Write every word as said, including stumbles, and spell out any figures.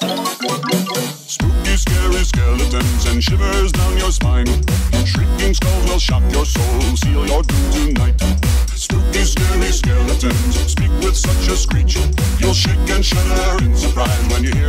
Spooky, scary skeletons and shivers down your spine. Shrieking skulls will shock your soul, seal your doom tonight. Spooky, scary skeletons speak with such a screech. You'll shake and shudder in surprise when you hear